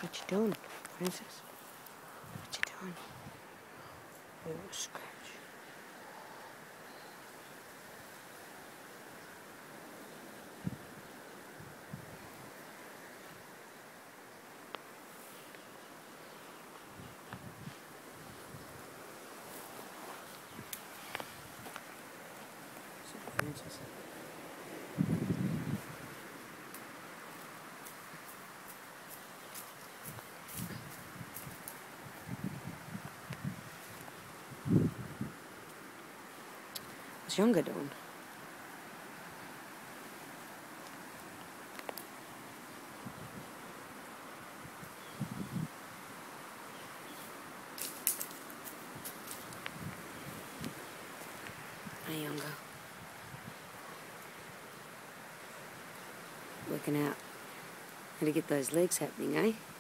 What you doing, princess? What you doing? Oh, scratch. Princess. What's Yonga doing? Hey, Yonga. Working out how to get those legs happening, eh?